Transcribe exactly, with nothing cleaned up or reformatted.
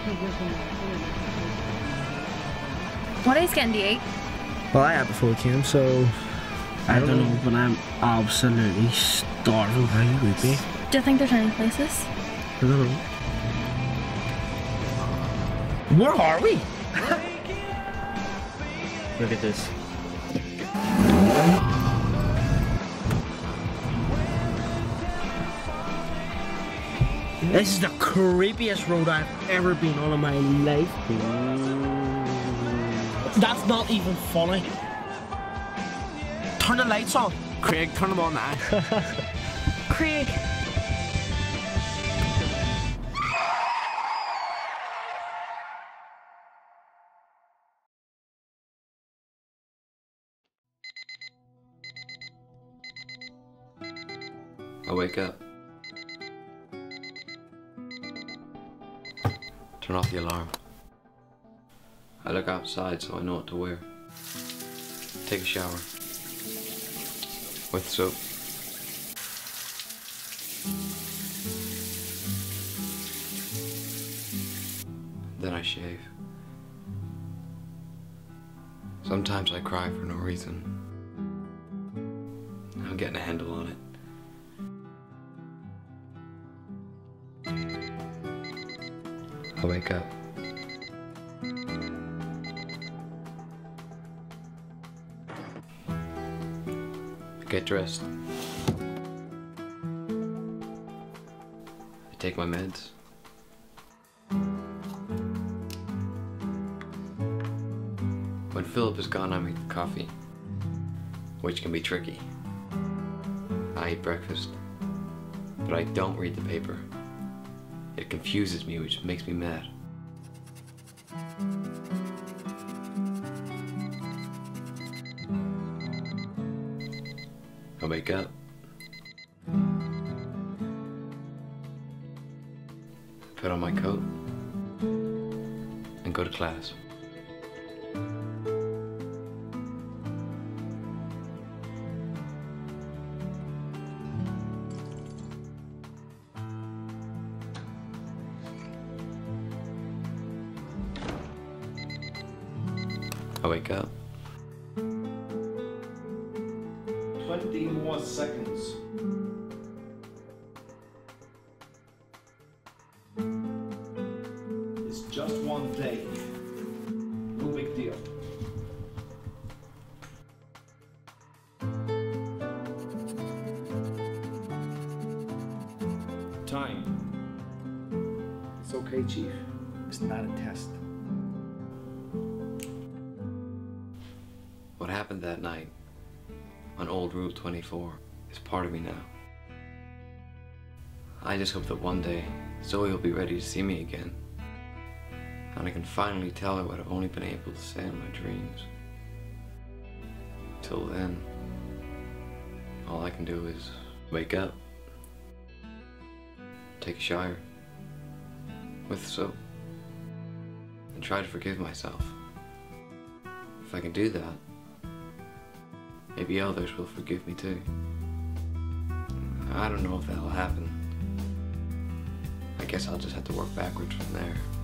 What are you getting to eat? Well, I had before it came, so I don't know, but I'm absolutely starving. How you would be? Do you think there's any places? I don't know. Where are we? Look at this. This is the creepiest road I've ever been on in my life. That's not even funny. Turn the lights on. Craig, turn them on now. Craig. I wake up. Turn off the alarm. I look outside so I know what to wear. Take a shower. With soap. Then I shave. Sometimes I cry for no reason. I'm getting a handle on it. I wake up. I get dressed. I take my meds. When Philip is gone, I make the coffee, which can be tricky. I eat breakfast, but I don't read the paper. It confuses me, which makes me mad. I wake up. Put on my coat and go to class. I wake up. Twenty more seconds. It's just one day. No big deal. Time. It's okay, Chief. It's not a test. What happened that night on Old Route twenty-four is part of me now. I just hope that one day Zoe will be ready to see me again, and I can finally tell her what I've only been able to say in my dreams. Till then, all I can do is wake up, take a shower with soap, and try to forgive myself. If I can do that, maybe others will forgive me too. I don't know if that'll happen. I guess I'll just have to work backwards from there.